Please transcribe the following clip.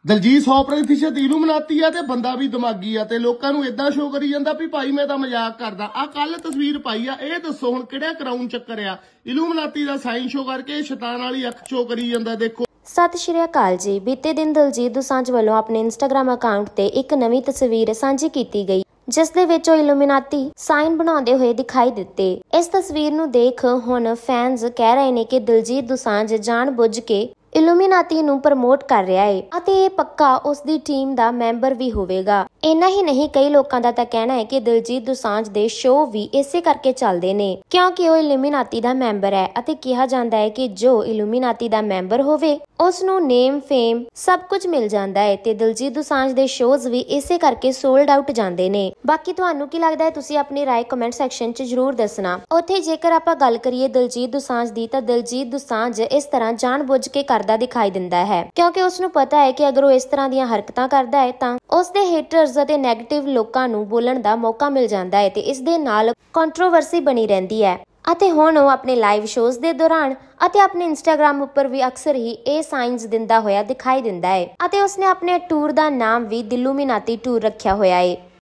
ਦਲਜੀਤ 100% ਇਲੂਮਨਾਤੀ ਆ ਤੇ ਬੰਦਾ ਵੀ ਦਿਮਾਗੀ ਆ ਤੇ ਲੋਕਾਂ ਨੂੰ ਇਦਾਂ ਸ਼ੋਅ ਕਰੀ ਜਾਂਦਾ ਵੀ ਭਾਈ ਮੈਂ ਤਾਂ ਮਜ਼ਾਕ ਕਰਦਾ। ਆ ਕੱਲ ਤਸਵੀਰ ਪਾਈ ਆ, ਇਹ ਦੱਸੋ ਹੁਣ ਕਿਹੜਾ ਕਰਾਊਨ ਚੱਕਰ ਆ? ਇਲੂਮਨਾਤੀ ਦਾ ਸਾਈਨ ਸ਼ੋਅ ਕਰਕੇ ਸ਼ੈਤਾਨ ਵਾਲੀ ਅੱਖ ਸ਼ੋਅ ਕਰੀ ਜਾਂਦਾ। ਦੇਖੋ। ਸਤਿ ਸ਼੍ਰੀ ਅਕਾਲ ਜੀ। ਬੀਤੇ ਦਿਨ ਦਲਜੀਤ ਦੋਸਾਂਝ ਵੱਲੋਂ ਆਪਣੇ ਇੰਸਟਾਗ੍ਰਾਮ ਅਕਾਊਂਟ ਤੇ ਇੱਕ ਨਵੀਂ ਤਸਵੀਰ ਸਾਂਝੀ ਕੀਤੀ ਗਈ, ਜਿਸ ਦੇ ਵਿੱਚ ਉਹ ਇਲੂਮੀਨਾਤੀ ਸਾਈਨ ਬਣਾਉਂਦੇ ਹੋਏ ਦਿਖਾਈ ਦਿੱਤੇ। ਇਸ ਤਸਵੀਰ ਨੂੰ ਦੇਖ ਹੁਣ ਫੈਨਸ ਕਹਿ ਰਹੇ ਨੇ ਕਿ ਦਲਜੀਤ ਦੋਸਾਂਝ ਜਾਣਬੁੱਝ ਕੇ ਇਲੂਮੀਨਾਤੀ ਨੂੰ ਪ੍ਰਮੋਟ ਕਰ ਰਿਹਾ ਹੈ ਅਤੇ ਇਹ ਪੱਕਾ ਉਸ ਦੀ ਟੀਮ ਦਾ ਮੈਂਬਰ ਵੀ ਹੋਵੇਗਾ। ਇੰਨਾ ਹੀ ਨਹੀਂ, ਕਈ ਲੋਕਾਂ ਦਾ ਤਾਂ ਕਹਿਣਾ ਹੈ ਕਿ ਦਲਜੀਤ ਦੋਸਾਂਝ ਦੇ ਸ਼ੋਅ ਵੀ ਇਸੇ ਕਰਕੇ ਚੱਲਦੇ ਨੇ ਕਿਉਂਕਿ ਉਹ ਇਲੂਮੀਨਾਤੀ ਦਾ ਮੈਂਬਰ ਹੈ ਅਤੇ ਕਿਹਾ ਜਾਂਦਾ ਹੈ ਕਿ ਜੋ ਇਲੂਮੀਨਾਤੀ ਦਾ ਮੈਂਬਰ ਹੋਵੇ ਉਸ ਨੂੰ ਨੇਮ ਫੇਮ ਸਭ ਕੁਝ ਮਿਲ ਜਾਂਦਾ ਹੈ ਤੇ ਦਲਜੀਤ ਦੋਸਾਂਝ ਦੇ ਸ਼ੋਜ਼ ਵੀ ਇਸੇ ਕਰਕੇ ਸੋਲਡ ਆਊਟ ਜਾਂਦੇ ਨੇ। ਬਾਕੀ ਤੁਹਾਨੂੰ ਕੀ ਲੱਗਦਾ ਹੈ? ਤੁਸੀਂ ਆਪਣੀ ਰਾਏ ਕਮੈਂਟ ਸੈਕਸ਼ਨ 'ਚ ਜ਼ਰੂਰ ਦੱਸਣਾ। ਉੱਥੇ ਜੇਕਰ ਆਪਾਂ ਗੱਲ ਕਰੀਏ ਦਲਜੀਤ ਦੋਸਾਂਝ ਦੀ, ਤਾਂ ਦਲਜੀਤ ਦੋਸਾਂਝ ਇਸ ਤਰ੍ਹਾਂ ਜਾਣਬੁੱਝ ਕੇ ਕਰਦਾ ਦਿਖਾਈ ਦਿੰਦਾ ਹੈ ਕਿਉਂਕਿ ਉਸ ਨੂੰ ਪਤਾ ਹੈ ਕਿ ਅਗਰ ਉਹ ਇਸ ਤਰ੍ਹਾਂ ਦੀਆਂ ਹਰਕਤਾਂ ਕਰਦਾ ਹੈ ਤਾਂ ਉਸ ਦੇ ਹੇਟਰਸ ਅਤੇ ਨੈਗੇਟਿਵ ਲੋਕਾਂ ਨੂੰ ਬੋਲਣ ਦਾ ਮੌਕਾ ਮਿਲ ਜਾਂਦਾ ਹੈ ਤੇ ਇਸ ਦੇ ਨਾਲ ਕੰਟਰੋਵਰਸੀ ਬਣੀ ਰਹਿੰਦੀ ਹੈ। ਅਤੇ ਹੁਣ ਉਹ ਆਪਣੇ ਲਾਈਵ ਸ਼ੋਜ਼ ਦੇ ਦੌਰਾਨ ਅਤੇ ਆਪਣੇ ਇੰਸਟਾਗ੍ਰਾਮ ਉੱਪਰ ਵੀ ਅਕਸਰ ਹੀ ਇਹ ਸਾਈਨਸ ਦਿੰਦਾ ਹੋਇਆ ਦਿਖਾਈ ਦਿੰਦਾ ਹੈ ਅਤੇ ਉਸਨੇ ਆਪਣੇ ਟੂਰ ਦਾ ਨਾਮ ਵੀ ਦਿਲੂਮੀਨਾਤੀ ਟੂਰ ਰੱਖਿਆ ਹੋਇਆ ਹੈ।